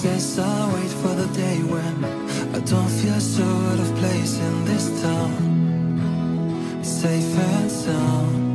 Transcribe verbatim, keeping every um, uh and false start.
Guess I'll wait for the day when I don't feel so out of place in this town. Safe and sound.